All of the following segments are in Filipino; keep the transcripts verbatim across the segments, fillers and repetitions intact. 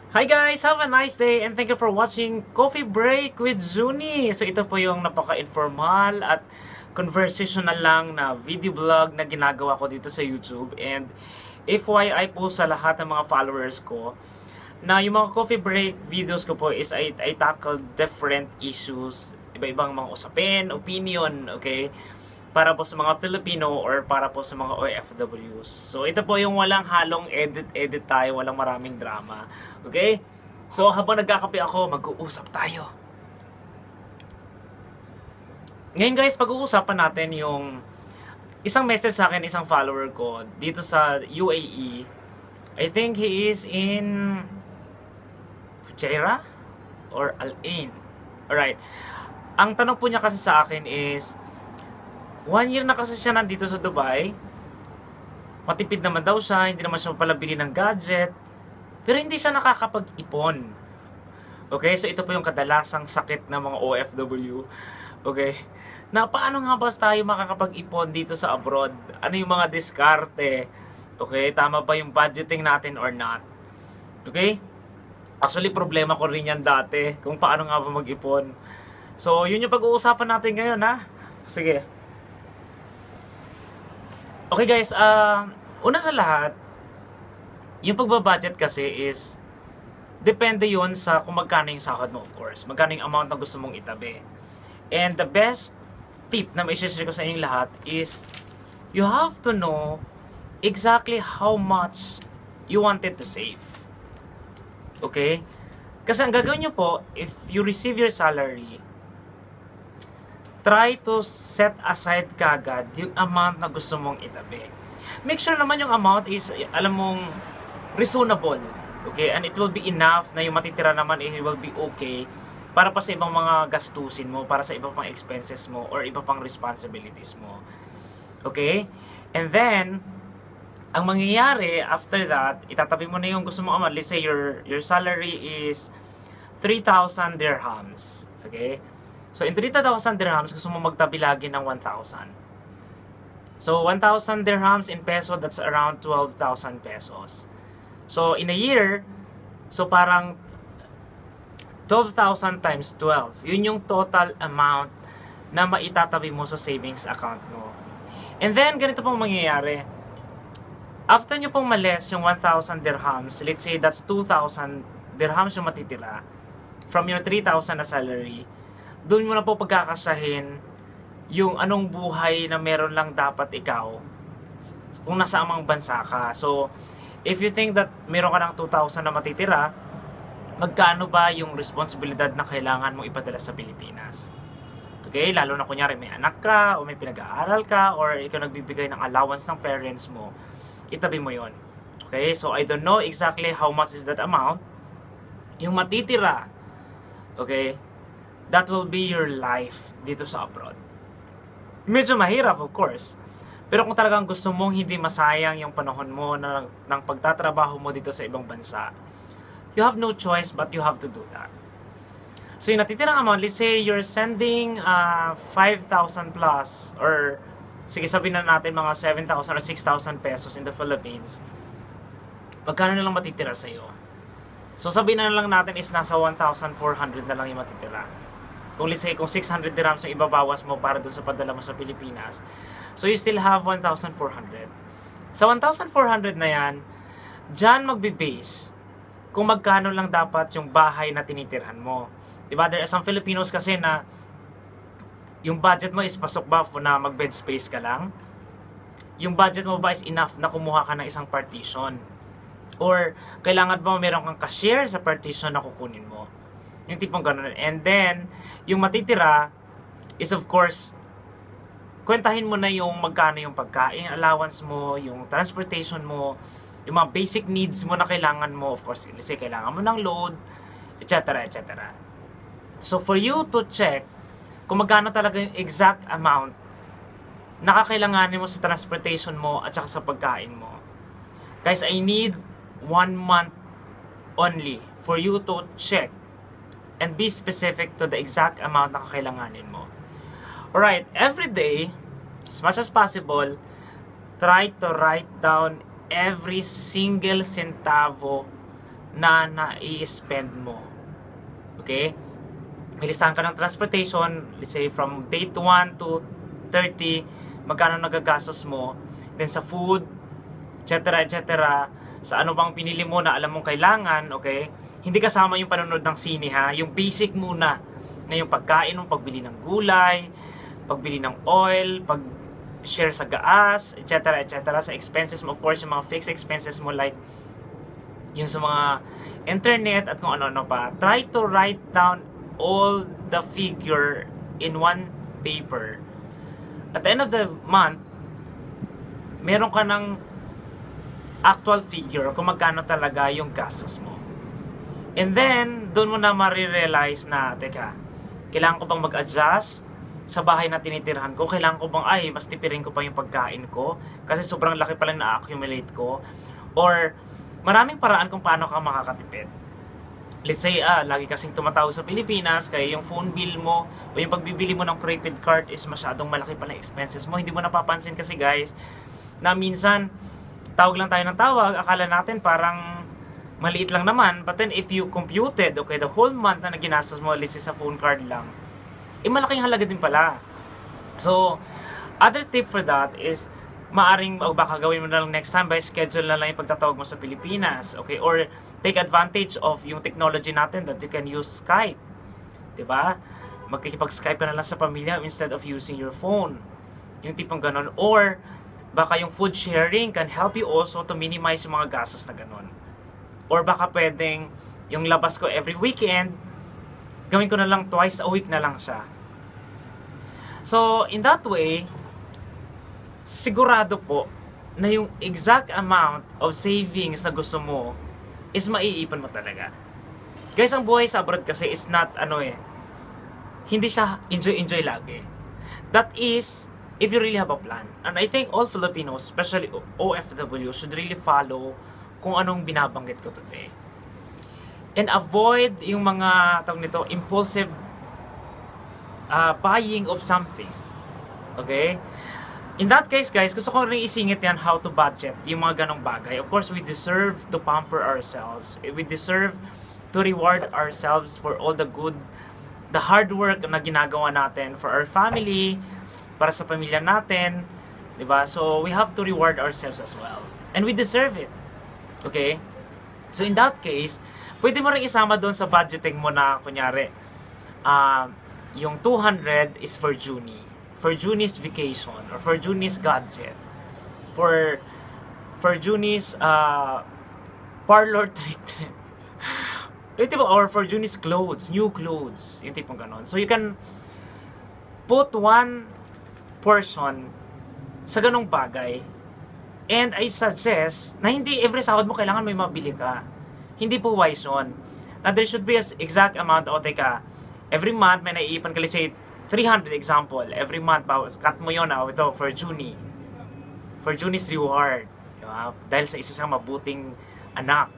Hi guys! Have a nice day and thank you for watching Coffee Break with Zuni. So ito po yung napaka-informal at conversational lang na video vlog na ginagawa ko dito sa YouTube. And F Y I po sa lahat ng mga followers ko na yung mga coffee break videos ko po is I, I tackle different issues, iba-ibang mga usapin, opinion, okay? Para po sa mga Filipino or para po sa mga O F Ws. So ito po yung walang halong edit-edit tayo, walang maraming drama. Okay? So habang nagkakape ako, mag-uusap tayo. Ngayon guys, pag-uusapan natin yung isang message sa akin, isang follower ko dito sa U A E. I think he is in Fujairah or Al Ain. Alright. Ang tanong po niya kasi sa akin is, one year na kasi siya nandito sa Dubai. Matipid naman daw siya, hindi naman siya palabili ng gadget. Pero hindi siya nakakapag-ipon. Okay, so ito po yung kadalasang sakit ng mga O F W. Okay, na paano nga ba tayo makakapag-ipon dito sa abroad? Ano yung mga diskarte? Okay, tama ba yung budgeting natin or not? Okay, actually problema ko rin yan dati, kung paano nga ba mag-ipon. So yun yung pag-uusapan natin ngayon, ha? Sige. Okay guys, uh, una sa lahat, yung pagbabudget kasi is, depende yon sa kung magkano yung sahod mo, of course. Magkano yung amount na gusto mong itabi. And the best tip na mai-share ko sa inyong lahat is, you have to know exactly how much you wanted to save. Okay? Kasi ang gagawin nyo po, if you receive your salary, try to set aside kagad yung amount na gusto mong itabi. Make sure naman yung amount is, alam mong, reasonable. Okay? And it will be enough na yung matitira naman, it will be okay para pa sa ibang mga gastusin mo, para sa ibang pang expenses mo, or iba pang responsibilities mo. Okay? And then, ang mangyayari after that, itatabi mo na yung gusto mong amount. Let's say your, your salary is three thousand dirhams. Okay? So, in three thousand dirhams, gusto mo magtabi lagi ng one thousand. So, one thousand dirhams in peso, that's around twelve thousand pesos. So, in a year, so parang twelve thousand times twelve. Yun yung total amount na maitatabi mo sa savings account mo. And then, ganito pong mangyayari. After nyo pong malis yung one thousand dirhams, let's say that's two thousand dirhams yung matitira from your three thousand na salary, doon mo na po pagkakasahin yung anong buhay na meron lang dapat ikaw kung nasa amang bansa ka. So, if you think that meron ka ng two thousand na matitira, magkano ba yung responsibilidad na kailangan mong ipadala sa Pilipinas? Okay, lalo na kunyari may anak ka, o may pinag-aaral ka, or ikaw nagbibigay ng allowance ng parents mo, itabi mo yon. Okay, so I don't know exactly how much is that amount. Yung matitira, okay, that will be your life dito sa abroad. Medyo mahirap, of course. Pero kung talagang gusto mong hindi masayang yung panahon mo na, ng pagtatrabaho mo dito sa ibang bansa, you have no choice but you have to do that. So yung natitirang amount, let's say you're sending uh, five thousand plus, or sige sabihin na natin mga seven thousand or six thousand pesos in the Philippines, magkano na lang matitira sa'yo? So sabihin na lang natin is nasa one thousand four hundred na lang yung matitira. Kung let's say, kung six hundred dirhams yung ibabawas mo para dun sa padala mo sa Pilipinas, so you still have one thousand four hundred. Sa one thousand four hundred na yan, dyan magbe-base kung magkano lang dapat yung bahay na tinitirhan mo. Diba? There are some Filipinos kasi na yung budget mo is pasok ba na mag-bed space ka lang? Yung budget mo ba is enough na kumuha ka ng isang partition? Or kailangan ba meron kang cashier sa partition na kukunin mo? Yung tipong ganun. And then, yung matitira is of course, kwentahin mo na yung magkano yung pagkain, allowance mo, yung transportation mo, yung mga basic needs mo na kailangan mo. Of course, let's say, kailangan mo ng load, et cetera, et cetera. So, for you to check kung magkano talaga yung exact amount na kakailanganin mo sa transportation mo at saka sa pagkain mo. Guys, I need one month only for you to check and be specific to the exact amount na kakailanganin mo. Alright, every day, as much as possible, try to write down every single centavo na nai-spend mo. Okay? Ilistahan ka ng transportation, let's say from date one to thirty, magkano nagagastos mo. Then sa food, et cetera, et cetera, sa ano bang pinili mo na alam mong kailangan, okay? Hindi kasama yung panonood ng sine ha, yung basic muna, na yung pagkain mo, pagbili ng gulay, pagbili ng oil, pag share sa gas, et cetera, et cetera. Sa expenses mo, of course, yung mga fixed expenses mo like yung sa mga internet at kung ano-ano pa. Try to write down all the figure in one paper. At the end of the month, meron ka ng actual figure kung magkano talaga yung gastos mo. And then, doon mo na marirealize na, teka, kailangan ko bang mag-adjust sa bahay na tinitirhan ko? Kailangan ko bang, ay, mas tipirin ko pa yung pagkain ko? Kasi sobrang laki pala na-accumulate ko. Or, maraming paraan kung paano ka makakatipid. Let's say, ah, lagi kasing tumatawag sa Pilipinas, kaya yung phone bill mo, o yung pagbibili mo ng prepaid card is masyadong malaki pala expenses mo. Hindi mo napapansin kasi guys, na minsan, tawag lang tayo ng tawag, akala natin parang maliit lang naman, but then if you computed, okay, the whole month na ginastos mo, let's say sa phone card lang, eh malaking halaga din pala. So, other tip for that is, maaring, o baka gawin mo na lang next time by schedule na lang yung pagtatawag mo sa Pilipinas, okay? Or take advantage of yung technology natin that you can use Skype. Diba? Magkikipag-Skype ka na lang sa pamilya instead of using your phone. Yung tipong ganon. Or, baka yung food sharing can help you also to minimize yung mga gastos na ganon. Or baka pwedeng yung labas ko every weekend, gawin ko na lang twice a week na lang siya. So, in that way, sigurado po na yung exact amount of savings na gusto mo is maiipon mo talaga. Guys, ang buhay sa abroad kasi is not, ano eh, hindi siya enjoy-enjoy lagi. That is, if you really have a plan. And I think all Filipinos, especially O F W, should really follow kung anong binabanggit ko today. And avoid yung mga, tawag nito, impulsive uh, buying of something. Okay? In that case, guys, gusto ko rin isingit yan how to budget yung mga ganong bagay. Of course, we deserve to pamper ourselves. We deserve to reward ourselves for all the good, the hard work na ginagawa natin for our family, para sa pamilya natin, diba? So, we have to reward ourselves as well. And we deserve it. Okay? So, in that case, pwede mo rin isama doon sa budgeting mo na, kunyari, uh, yung two hundred is for Junie. For Junie's vacation, or for Junie's gadget, for for Junie's uh, parlor treatment, yung tipo, or for Junie's clothes, new clothes, yung tipong ganon. So you can put one portion sa ganong bagay, and I suggest na hindi every sahod mo kailangan may mabili ka. Hindi po wise yun. Now there should be an exact amount, o teka, every month may naiipan ka, let's say, three hundred example, every month, cut mo yun, oh, ito, for Junie. For Junie's reward. Diba? Dahil sa isa siyang mabuting anak.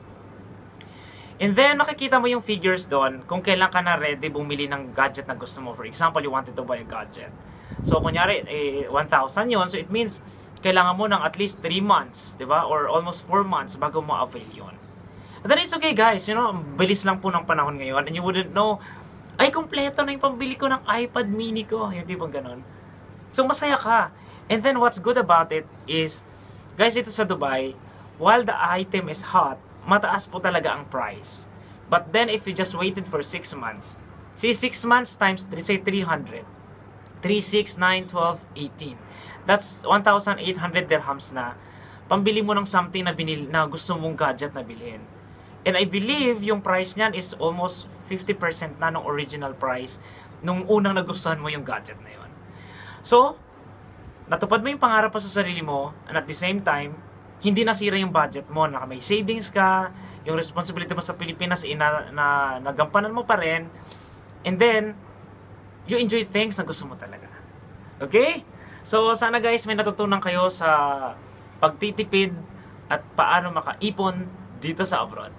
And then, makikita mo yung figures doon kung kailan ka na ready bumili ng gadget na gusto mo. For example, you wanted to buy a gadget. So, kunyari, eh, one thousand yun. So, it means, kailangan mo ng at least three months, diba? Or almost four months bago mo avail yun. And then, it's okay, guys. You know, bilis lang po ng panahon ngayon. And you wouldn't know, ay, kompleto na yung pambili ko ng iPad mini ko. Yung tipong ganon. So, masaya ka. And then, what's good about it is, guys, ito sa Dubai, while the item is hot, mataas po talaga ang price. But then, if you just waited for six months, see, six months times, say, three hundred. three, six, nine, twelve, eighteen. That's one thousand eight hundred dirhams na pambili mo ng something na, binili, na gusto mong gadget na bilhin. And I believe yung price niyan is almost fifty percent na ng original price nung unang nagustuhan mo yung gadget na yun. So, natupad mo yung pangarap mo sa sarili mo, and at the same time, hindi nasira yung budget mo, na may savings ka, yung responsibility mo sa Pilipinas, eh, na, na nagampanan mo pa rin, and then, you enjoy things na gusto mo talaga. Okay? So, sana guys, may natutunan kayo sa pagtitipid at paano makaipon dito sa abroad.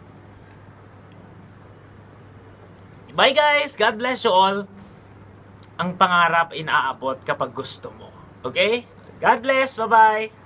Bye guys! God bless you all. Ang pangarap inaabot kapag gusto mo. Okay? God bless! Bye-bye!